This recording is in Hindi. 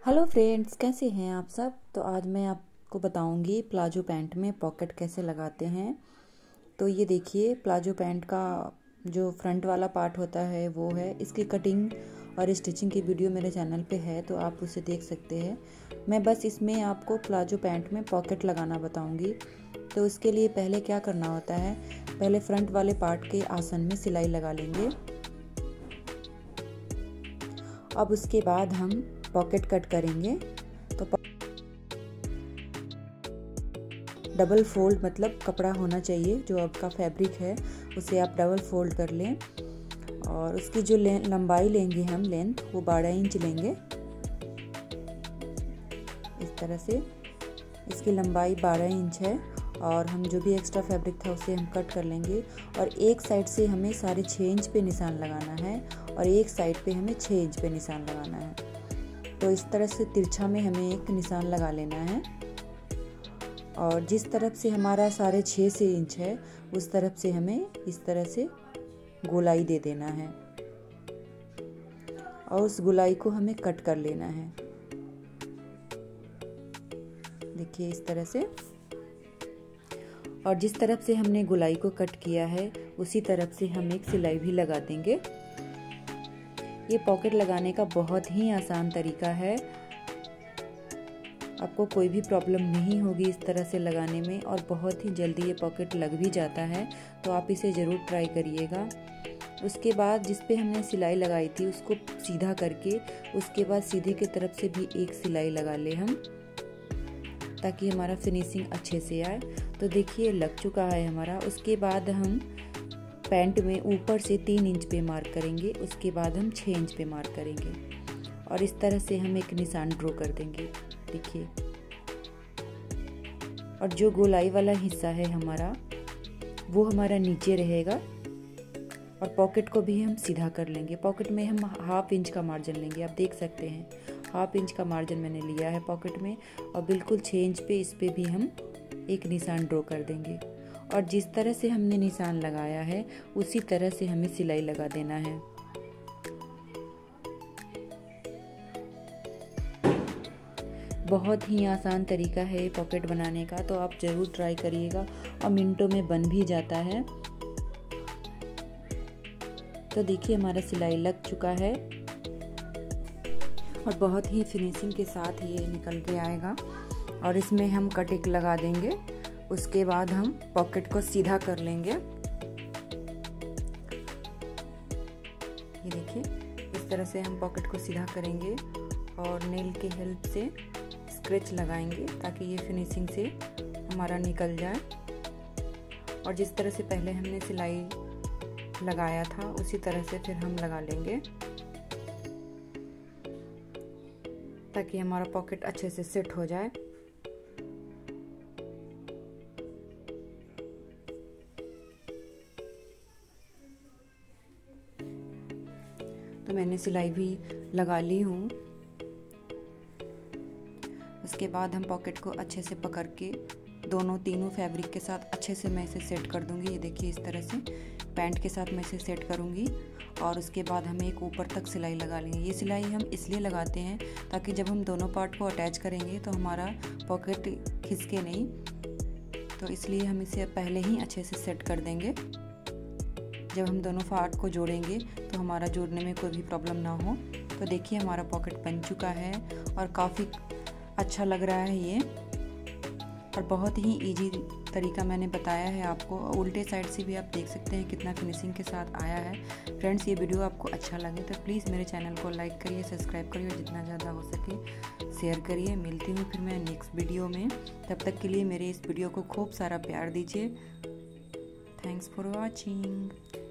हेलो फ्रेंड्स, कैसे हैं आप सब। तो आज मैं आपको बताऊंगी प्लाजो पैंट में पॉकेट कैसे लगाते हैं। तो ये देखिए, प्लाजो पैंट का जो फ्रंट वाला पार्ट होता है वो है। इसकी कटिंग और स्टिचिंग की वीडियो मेरे चैनल पे है, तो आप उसे देख सकते हैं। मैं बस इसमें आपको प्लाजो पैंट में पॉकेट लगाना बताऊंगी। तो इसके लिए पहले क्या करना होता है, पहले फ्रंट वाले पार्ट के आसन में सिलाई लगा लेंगे। अब उसके बाद हम पॉकेट कट करेंगे। तो डबल फोल्ड मतलब कपड़ा होना चाहिए, जो आपका फैब्रिक है उसे आप डबल फोल्ड कर लें। और उसकी जो लंबाई लेंगे हम, लेंथ, वो 12 इंच लेंगे। इस तरह से इसकी लंबाई 12 इंच है। और हम जो भी एक्स्ट्रा फैब्रिक था उसे हम कट कर लेंगे। और एक साइड से हमें 6.5 इंच पे निशान लगाना है और एक साइड पे हमें 6 इंच पे निशान लगाना है। तो इस तरह से तिरछा में हमें एक निशान लगा लेना है। और जिस तरफ से हमारा 6.5 इंच है उस तरफ से हमें इस तरह से गोलाई दे देना है और उस गोलाई को हमें कट कर लेना है। देखिए इस तरह से। और जिस तरफ से हमने गोलाई को कट किया है उसी तरफ से हम एक सिलाई भी लगा देंगे। ये पॉकेट लगाने का बहुत ही आसान तरीका है, आपको कोई भी प्रॉब्लम नहीं होगी इस तरह से लगाने में, और बहुत ही जल्दी ये पॉकेट लग भी जाता है। तो आप इसे ज़रूर ट्राई करिएगा। उसके बाद जिस पे हमने सिलाई लगाई थी उसको सीधा करके उसके बाद सीधे की तरफ से भी एक सिलाई लगा ले हम, ताकि हमारा फिनिशिंग अच्छे से आए। तो देखिए लग चुका है हमारा। उसके बाद हम पैंट में ऊपर से 3 इंच पे मार्क करेंगे, उसके बाद हम 6 इंच पे मार्क करेंगे और इस तरह से हम एक निशान ड्रॉ कर देंगे। देखिए, और जो गोलाई वाला हिस्सा है हमारा वो हमारा नीचे रहेगा। और पॉकेट को भी हम सीधा कर लेंगे। पॉकेट में हम 1/2 इंच का मार्जिन लेंगे। आप देख सकते हैं 1/2 इंच का मार्जिन मैंने लिया है पॉकेट में। और बिल्कुल 6 इंच पे इस पे भी हम एक निशान ड्रॉ कर देंगे। और जिस तरह से हमने निशान लगाया है उसी तरह से हमें सिलाई लगा देना है। बहुत ही आसान तरीका है पॉकेट बनाने का, तो आप ज़रूर ट्राई करिएगा और मिनटों में बन भी जाता है। तो देखिए हमारा सिलाई लग चुका है और बहुत ही फिनिशिंग के साथ ये निकल के आएगा। और इसमें हम कटिंग लगा देंगे। उसके बाद हम पॉकेट को सीधा कर लेंगे। ये देखिए इस तरह से हम पॉकेट को सीधा करेंगे और नेल के हेल्प से स्क्रैच लगाएंगे ताकि ये फिनिशिंग से हमारा निकल जाए। और जिस तरह से पहले हमने सिलाई लगाया था उसी तरह से फिर हम लगा लेंगे ताकि हमारा पॉकेट अच्छे से सेट हो जाए। तो मैंने सिलाई भी लगा ली हूँ। उसके बाद हम पॉकेट को अच्छे से पकड़ के तीनों फैब्रिक के साथ अच्छे से मैं इसे सेट कर दूंगी। ये देखिए इस तरह से पैंट के साथ मैं इसे सेट करूंगी। और उसके बाद हम एक ऊपर तक सिलाई लगा लेंगे। ये सिलाई हम इसलिए लगाते हैं ताकि जब हम दोनों पार्ट को अटैच करेंगे तो हमारा पॉकेट खिसके नहीं। तो इसलिए हम इसे पहले ही अच्छे से सेट कर देंगे। जब हम दोनों पार्ट को जोड़ेंगे तो हमारा जोड़ने में कोई भी प्रॉब्लम ना हो। तो देखिए हमारा पॉकेट बन चुका है और काफ़ी अच्छा लग रहा है ये। और बहुत ही इजी तरीका मैंने बताया है आपको। उल्टे साइड से भी आप देख सकते हैं कितना फिनिशिंग के साथ आया है। फ्रेंड्स, ये वीडियो आपको अच्छा लगे तो प्लीज़ मेरे चैनल को लाइक करिए, सब्सक्राइब करिए और जितना ज़्यादा हो सके शेयर करिए। मिलती हूँ फिर मैं नेक्स्ट वीडियो में। तब तक के लिए मेरे इस वीडियो को खूब सारा प्यार दीजिए। Thanks for watching.